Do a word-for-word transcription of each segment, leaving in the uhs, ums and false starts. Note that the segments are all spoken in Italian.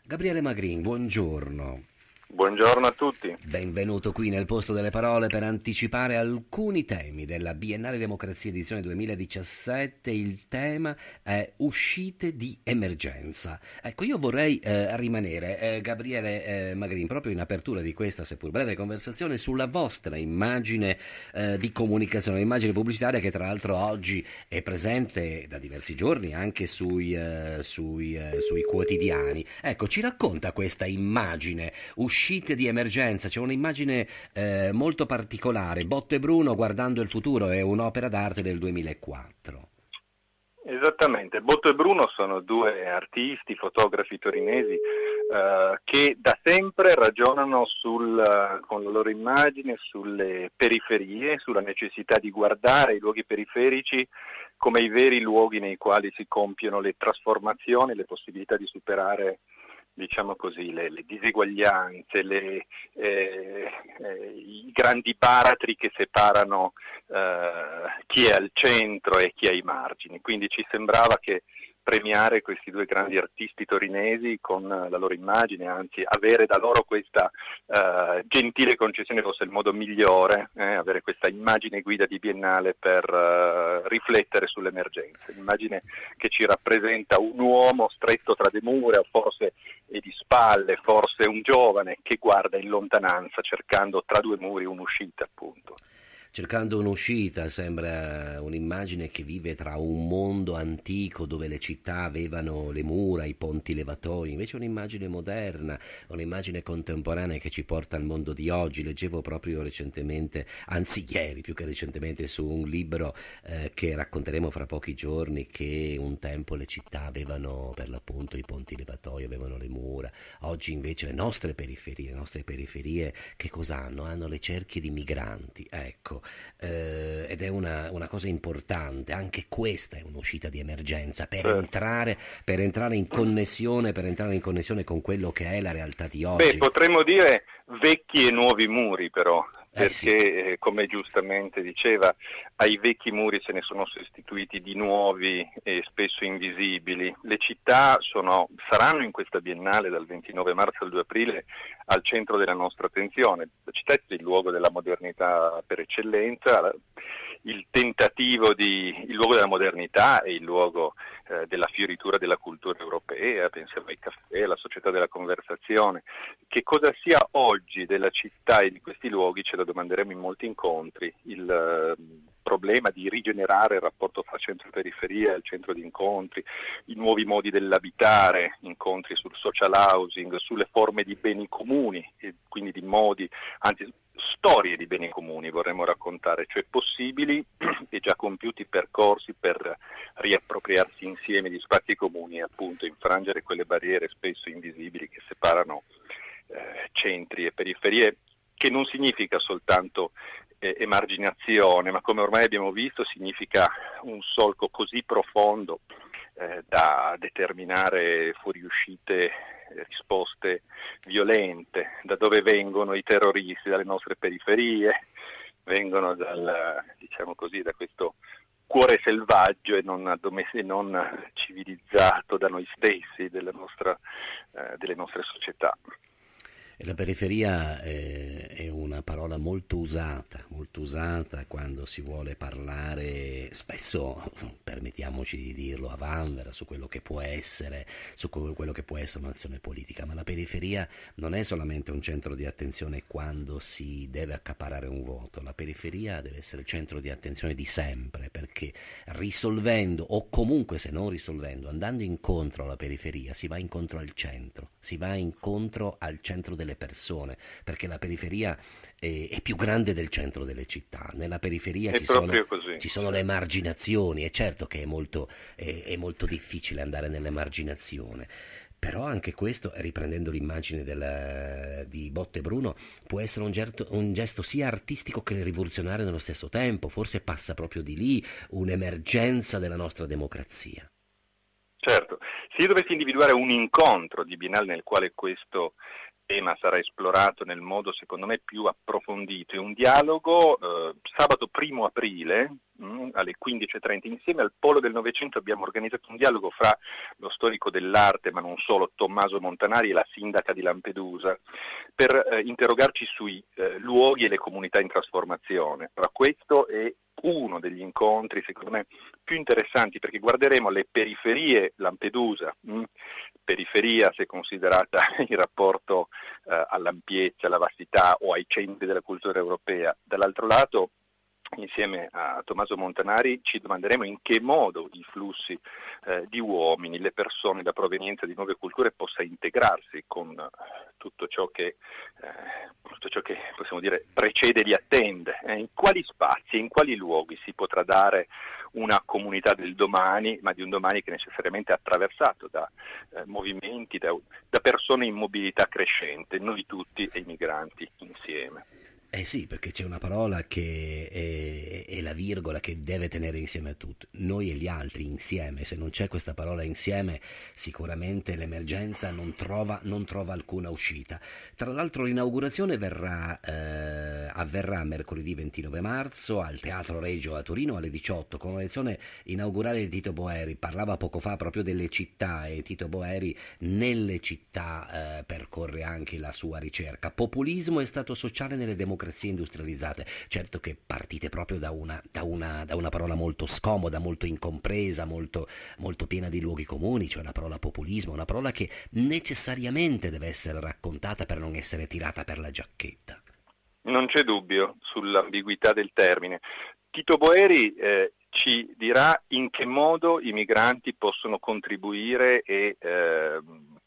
Gabriele Magrin, buongiorno. Buongiorno a tutti. Benvenuto qui nel Posto delle Parole per anticipare alcuni temi della Biennale Democrazia edizione duemiladiciassette. Il tema è uscite di emergenza. Ecco, io vorrei eh, rimanere, eh, Gabriele eh, Magrin, proprio in apertura di questa seppur breve conversazione sulla vostra immagine eh, di comunicazione, l'immagine pubblicitaria che tra l'altro oggi è presente da diversi giorni anche sui, eh, sui, eh, sui quotidiani. Ecco, ci racconta questa immagine uscite di emergenza. C'è un'immagine eh, molto particolare. Botto e Bruno guardando il futuro, è un'opera d'arte del duemilaquattro. Esattamente, Botto e Bruno sono due artisti, fotografi torinesi eh, che da sempre ragionano sul, con la loro immagine sulle periferie, sulla necessità di guardare i luoghi periferici come i veri luoghi nei quali si compiono le trasformazioni, le possibilità di superare, diciamo così, le, le diseguaglianze, le, eh, eh, i grandi baratri che separano eh, chi è al centro e chi è ai margini. Quindi ci sembrava che premiare questi due grandi artisti torinesi con la loro immagine, anzi avere da loro questa uh, gentile concessione fosse il modo migliore, eh, avere questa immagine guida di Biennale per uh, riflettere sull'emergenza, un'immagine che ci rappresenta un uomo stretto tra le mura, forse e di spalle, forse un giovane che guarda in lontananza cercando tra due muri un'uscita, appunto. Cercando un'uscita, sembra un'immagine che vive tra un mondo antico dove le città avevano le mura, i ponti levatoi, invece un'immagine moderna, un'immagine contemporanea che ci porta al mondo di oggi. Leggevo proprio recentemente, anzi ieri più che recentemente, su un libro eh, che racconteremo fra pochi giorni, che un tempo le città avevano per l'appunto i ponti levatoi, avevano le mura. Oggi invece le nostre periferie, le nostre periferie che cosa hanno? Hanno le cerchie di migranti, ecco. Eh, ed è una, una cosa importante, anche questa è un'uscita di emergenza per, Certo. entrare, per entrare in connessione per entrare in connessione con quello che è la realtà di Beh, oggi. potremmo dire vecchi e nuovi muri però, Eh perché sì. eh, come giustamente diceva, ai vecchi muri se ne sono sostituiti di nuovi e spesso invisibili. Le città sono, saranno in questa Biennale dal ventinove marzo al due aprile al centro della nostra attenzione. La città è il luogo della modernità per eccellenza, il tentativo di, il luogo della modernità è il luogo eh, della fioritura della cultura europea, pensiamo ai caffè, alla società della conversazione. Che cosa sia oggi della città e di questi luoghi ce lo domanderemo in molti incontri. Il eh, problema di rigenerare il rapporto fra centro e periferia, il centro di incontri, i nuovi modi dell'abitare, incontri sul social housing, sulle forme di beni comuni, e quindi di modi, anzi storie di beni comuni vorremmo raccontare, cioè possibili e già compiuti percorsi per riappropriarsi insieme di spazi comuni e appunto infrangere quelle barriere spesso invisibili che separano eh, centri e periferie, che non significa soltanto eh, emarginazione, ma come ormai abbiamo visto significa un solco così profondo eh, da determinare fuoriuscite, risposte violente. Da dove vengono i terroristi? Dalle nostre periferie, vengono dal, diciamo così, da questo cuore selvaggio e non, e non civilizzato da noi stessi, della nostra, eh, delle nostre società. E la periferia eh, è una parola molto usata, molto usata quando si vuole parlare, spesso, permettiamoci di dirlo, a vanvera su quello che può essere, su quello che può essere un'azione politica, ma la periferia non è solamente un centro di attenzione quando si deve accaparare un voto, la periferia deve essere il centro di attenzione di sempre, perché risolvendo, o comunque se non risolvendo, andando incontro alla periferia, si va incontro al centro, si va incontro al centro delle persone, perché la periferia è, è più grande del centro delle città. Nella periferia ci sono, ci sono le emarginazioni, è certo che è molto, è, è molto difficile andare nell'emarginazione, però anche questo, riprendendo l'immagine del, di Botto e Bruno, può essere un, gerto, un gesto sia artistico che rivoluzionario nello stesso tempo. Forse passa proprio di lì un'emergenza della nostra democrazia. Certo, se io dovessi individuare un incontro di Biennale nel quale questo tema sarà esplorato nel modo secondo me più approfondito. È un dialogo eh, sabato primo aprile mh, alle quindici e trenta insieme al Polo del Novecento abbiamo organizzato un dialogo fra lo storico dell'arte, ma non solo, Tommaso Montanari e la sindaca di Lampedusa, per eh, interrogarci sui eh, luoghi e le comunità in trasformazione. Allora, questo è uno degli incontri secondo me più interessanti, perché guarderemo le periferie Lampedusa, mh? periferia se considerata in rapporto eh, all'ampiezza, alla vastità o ai centri della cultura europea. Dall'altro lato, insieme a Tommaso Montanari ci domanderemo in che modo i flussi eh, di uomini, le persone da provenienza di nuove culture possa integrarsi con eh, tutto ciò che eh, tutto ciò che possiamo dire precede e li attende, eh, in quali spazi, in quali luoghi si potrà dare una comunità del domani, ma di un domani che necessariamente è attraversato da eh, movimenti, da, da persone in mobilità crescente, noi tutti e i migranti insieme. Eh sì, perché c'è una parola che è, è la virgola che deve tenere insieme a tutto, noi e gli altri insieme. Se non c'è questa parola insieme, sicuramente l'emergenza non trova, non trova alcuna uscita. Tra l'altro l'inaugurazione verrà, eh, avverrà mercoledì ventinove marzo al Teatro Regio a Torino alle diciotto, con una lezione inaugurale di Tito Boeri. Parlava poco fa proprio delle città, e Tito Boeri nelle città eh, percorre anche la sua ricerca. Populismo e stato sociale nelle democrazie industrializzate. Certo che partite proprio da una, da una, da una parola molto scomoda, molto incompresa, molto, molto piena di luoghi comuni, cioè la parola populismo, una parola che necessariamente deve essere raccontata per non essere tirata per la giacchetta. Non c'è dubbio sull'ambiguità del termine. Tito Boeri eh, ci dirà in che modo i migranti possono contribuire e eh,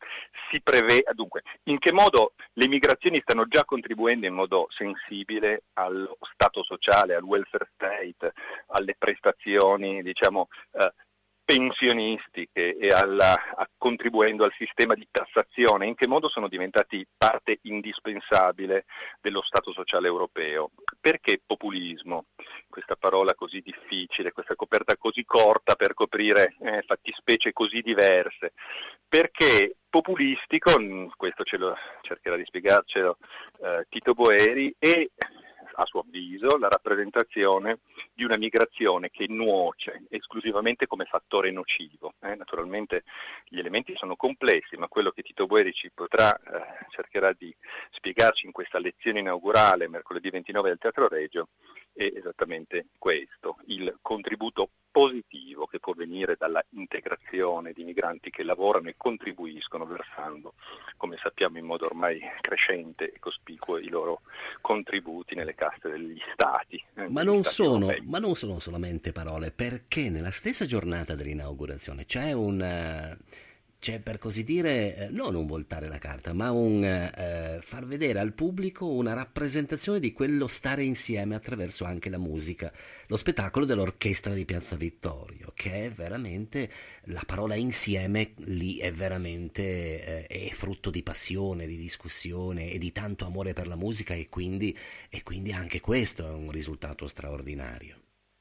si prevede, dunque, in che modo le migrazioni stanno già contribuendo in modo sensibile allo stato sociale, al welfare state, alle prestazioni, diciamo, eh, pensionistiche e alla, a, contribuendo al sistema di tassazione, in che modo sono diventati parte indispensabile dello Stato sociale europeo. Perché populismo? Questa parola così difficile, questa coperta così corta per coprire eh, fattispecie così diverse. Perché populistico, questo ce lo cercherà di spiegarcelo eh, Tito Boeri, e a suo avviso la rappresentazione di una migrazione che nuoce esclusivamente come fattore nocivo. Eh, naturalmente gli elementi sono complessi, ma quello che Tito Boeri ci potrà, eh, cercherà di spiegarci in questa lezione inaugurale mercoledì ventinove del Teatro Regio è esattamente questo, il contributo positivo che può venire dalla integrazione di migranti che lavorano e contribuiscono versando, come sappiamo in modo ormai crescente e cospicuo, i loro contributi nelle casse degli stati. Eh, ma, degli non stati sono, europei. ma non sono solamente parole, perché nella stessa giornata dell'inaugurazione c'è un... eh, c'è, per così dire, eh, non un voltare la carta, ma un eh, far vedere al pubblico una rappresentazione di quello stare insieme attraverso anche la musica, lo spettacolo dell'orchestra di Piazza Vittorio, che è veramente, la parola insieme lì è veramente, eh, è frutto di passione, di discussione e di tanto amore per la musica, e quindi, e quindi anche questo è un risultato straordinario.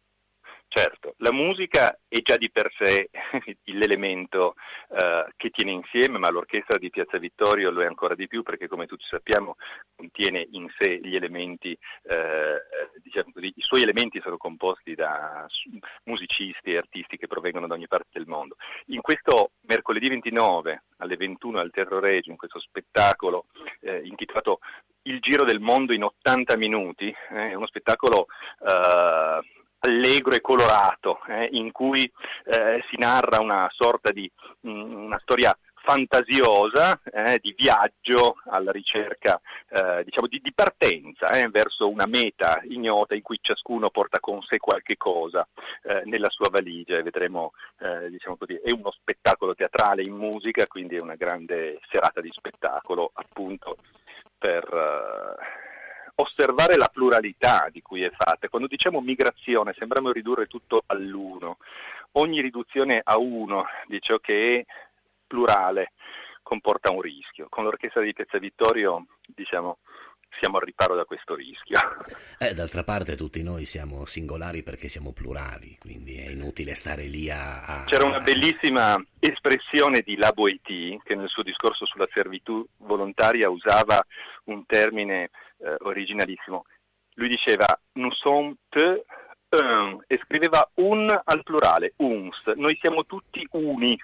Certo, la musica è già di per sé l'elemento eh, che tiene insieme, ma l'orchestra di Piazza Vittorio lo è ancora di più, perché come tutti sappiamo contiene in sé gli elementi, eh, diciamo così, i suoi elementi sono composti da musicisti e artisti che provengono da ogni parte del mondo. In questo mercoledì ventinove alle ventuno al Teatro Regio, in questo spettacolo eh, intitolato Il Giro del Mondo in ottanta minuti, eh, è uno spettacolo eh, allegro e colorato, eh, in cui eh, si narra una sorta di mh, una storia fantasiosa eh, di viaggio alla ricerca, eh, diciamo di, di partenza eh, verso una meta ignota in cui ciascuno porta con sé qualche cosa eh, nella sua valigia, e vedremo, eh, diciamo così, è uno spettacolo teatrale in musica, quindi è una grande serata di spettacolo appunto per Uh, osservare la pluralità di cui è fatta. Quando diciamo migrazione sembriamo ridurre tutto all'uno. Ogni riduzione a uno di ciò che è plurale comporta un rischio. Con l'orchestra di Piazza Vittorio, diciamo, siamo al riparo da questo rischio. Eh, d'altra parte tutti noi siamo singolari perché siamo plurali, quindi è inutile stare lì a... a... C'era una bellissima espressione di La Boétie che nel suo discorso sulla servitù volontaria usava un termine eh, originalissimo. Lui diceva nous sommes tous un e scriveva un al plurale, uns, noi siamo tutti uni.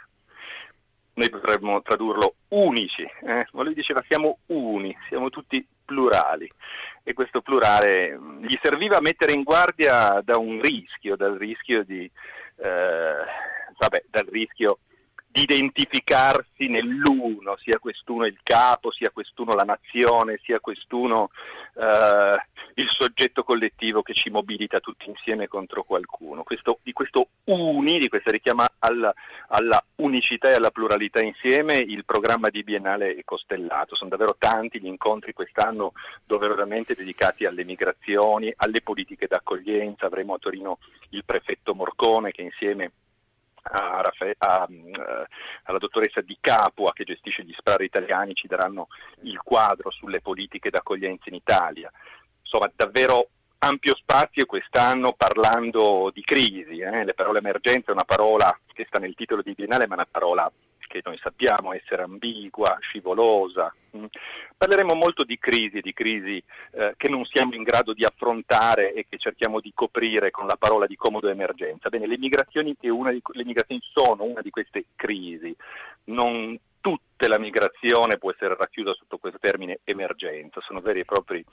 Noi potremmo tradurlo unici, eh? Ma lui diceva siamo uni, siamo tutti plurali, e questo plurale gli serviva a mettere in guardia da un rischio, dal rischio di, eh, vabbè, dal rischio di identificarsi nell'uno, sia quest'uno il capo, sia quest'uno la nazione, sia quest'uno eh, il soggetto collettivo che ci mobilita tutti insieme contro qualcuno. Questo, di questo uni, di questa richiama alla, alla unicità e alla pluralità insieme, il programma di Biennale è costellato. Sono davvero tanti gli incontri quest'anno doverosamente dedicati alle migrazioni, alle politiche d'accoglienza. Avremo a Torino il prefetto Morcone che insieme A Raffa- a, uh, alla dottoressa Di Capua che gestisce gli SPRAR italiani ci daranno il quadro sulle politiche d'accoglienza in Italia. Insomma, davvero ampio spazio quest'anno parlando di crisi. Eh? La parola emergenza è una parola che sta nel titolo di Biennale, ma è una parola che noi sappiamo essere ambigua, scivolosa. Mm. Parleremo molto di crisi, di crisi eh, che non siamo in grado di affrontare e che cerchiamo di coprire con la parola di comodo emergenza. Bene, le migrazioni, è una di, le migrazioni sono una di queste crisi. Non tutta la migrazione può essere racchiusa sotto questo termine emergenza, sono veri e propri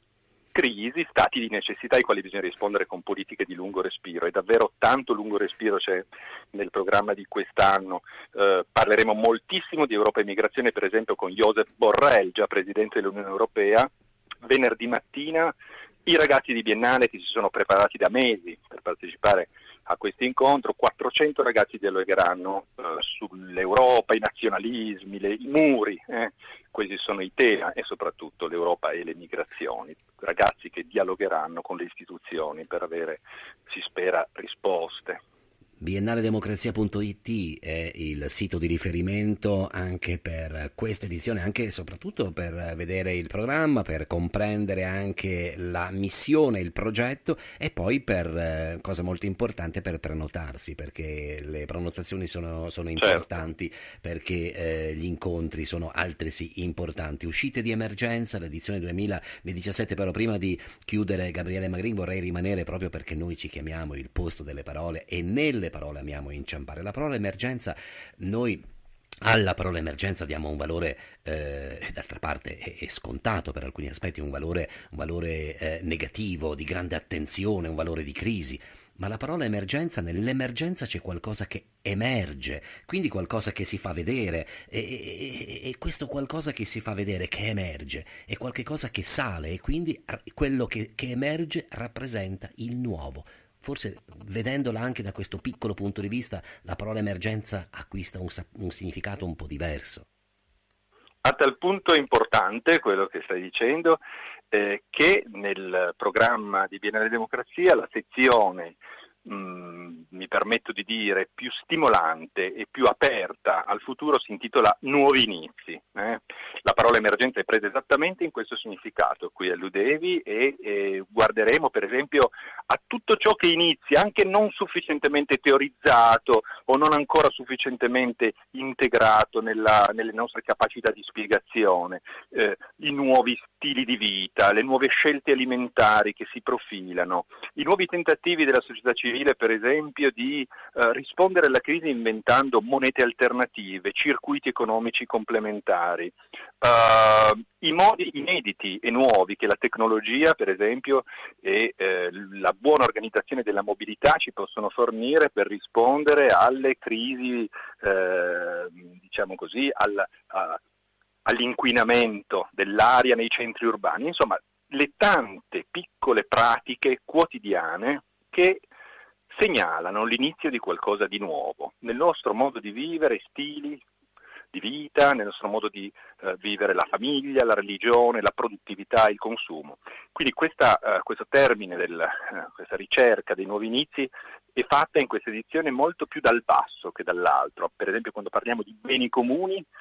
crisi, stati di necessità ai quali bisogna rispondere con politiche di lungo respiro, e davvero tanto lungo respiro c'è nel programma di quest'anno. Eh, parleremo moltissimo di Europa e migrazione, per esempio con Josep Borrell, già Presidente dell'Unione Europea. Venerdì mattina i ragazzi di Biennale che si sono preparati da mesi per partecipare a questo incontro, quattrocento ragazzi dialogheranno eh, sull'Europa, i nazionalismi, le, i muri, eh. Questi sono i temi, e soprattutto l'Europa e le migrazioni, ragazzi che dialogheranno con le istituzioni per avere, si spera, risposte. biennale democrazia punto it è il sito di riferimento anche per questa edizione, anche e soprattutto per vedere il programma, per comprendere anche la missione, il progetto, e poi per, cosa molto importante, per prenotarsi, perché le prenotazioni sono, sono importanti, certo. Perché eh, gli incontri sono altresì importanti. Uscite di emergenza, l'edizione duemiladiciassette, però prima di chiudere, Gabriele Magrin, vorrei rimanere proprio perché noi ci chiamiamo il posto delle parole e nelle parole amiamo inciampare. La parola emergenza, noi alla parola emergenza diamo un valore, eh, d'altra parte è, è scontato per alcuni aspetti, un valore, un valore eh, negativo, di grande attenzione, un valore di crisi. Ma la parola emergenza, nell'emergenza c'è qualcosa che emerge, quindi qualcosa che si fa vedere, e, e, e questo qualcosa che si fa vedere, che emerge, è qualcosa che sale, e quindi quello che, che emerge rappresenta il nuovo. Forse, vedendola anche da questo piccolo punto di vista, la parola emergenza acquista un, un significato un po' diverso. A tal punto è importante quello che stai dicendo, eh, che nel programma di Biennale Democrazia la sezione, mh, mi permetto di dire, più stimolante e più aperta al futuro si intitola Nuovi inizi. Eh? La parola emergenza è presa esattamente in questo significato, qui alludevi, e, e guarderemo per esempio a tutto ciò che inizia, anche non sufficientemente teorizzato o non ancora sufficientemente integrato nella, nelle nostre capacità di spiegazione, eh, i nuovi stili di vita, le nuove scelte alimentari che si profilano, i nuovi tentativi della società civile per esempio di eh, rispondere alla crisi inventando monete alternative, circuiti economici complementari, uh, i modi inediti e nuovi che la tecnologia per esempio e eh, la buona organizzazione della mobilità ci possono fornire per rispondere alle crisi, eh, diciamo così, al, a, all'inquinamento dell'aria nei centri urbani, insomma le tante piccole pratiche quotidiane che segnalano l'inizio di qualcosa di nuovo nel nostro modo di vivere, stili di vita, nel nostro modo di eh, vivere la famiglia, la religione, la produttività, il consumo. Quindi questa, eh, questo termine, del, eh, questa ricerca dei nuovi inizi è fatta in questa edizione molto più dal basso che dall'altro. Per esempio quando parliamo di beni comuni,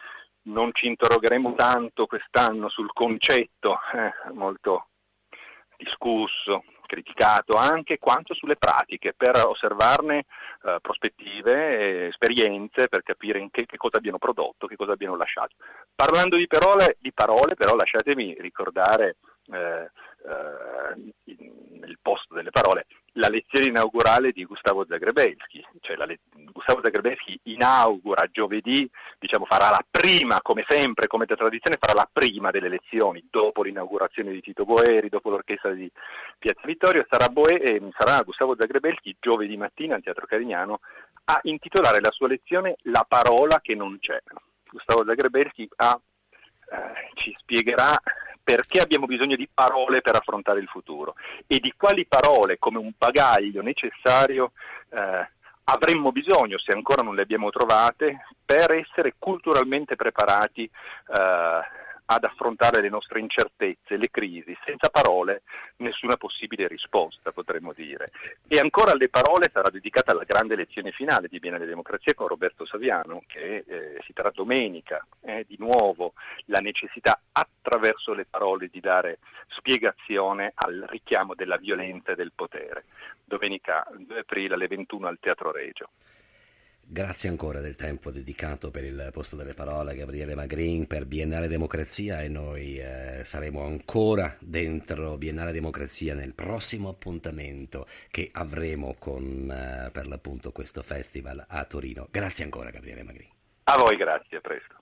non ci interrogheremo tanto quest'anno sul concetto eh, molto discusso, criticato anche, quanto sulle pratiche, per osservarne eh, prospettive e esperienze, per capire in che, che cosa abbiano prodotto, che cosa abbiano lasciato. Parlando di parole, di parole però lasciatemi ricordare eh, eh, nel posto delle parole la lezione inaugurale di Gustavo Zagrebelsky, cioè la le- Gustavo Zagrebelsky inaugura giovedì, diciamo farà la prima, come sempre, come da tradizione, farà la prima delle lezioni, dopo l'inaugurazione di Tito Boeri, dopo l'orchestra di Piazza Vittorio, sarà, Boe- eh, sarà Gustavo Zagrebelsky giovedì mattina al Teatro Carignano a intitolare la sua lezione La parola che non c'è. Gustavo Zagrebelsky ha, eh, ci spiegherà perché abbiamo bisogno di parole per affrontare il futuro e di quali parole come un bagaglio necessario eh, avremmo bisogno, se ancora non le abbiamo trovate, per essere culturalmente preparati eh, ad affrontare le nostre incertezze, le crisi. Senza parole nessuna possibile risposta, potremmo dire. E ancora alle parole sarà dedicata la grande lezione finale di Biennale Democrazia con Roberto Saviano, che eh, si terrà domenica, eh, di nuovo la necessità attraverso le parole di dare spiegazione al richiamo della violenza e del potere. Domenica due aprile alle ventuno al Teatro Regio. Grazie ancora del tempo dedicato per il posto delle parole, Gabriele Magrin, per Biennale Democrazia, e noi eh, saremo ancora dentro Biennale Democrazia nel prossimo appuntamento che avremo con eh, per l'appunto questo festival a Torino. Grazie ancora, Gabriele Magrin. A voi grazie, a presto.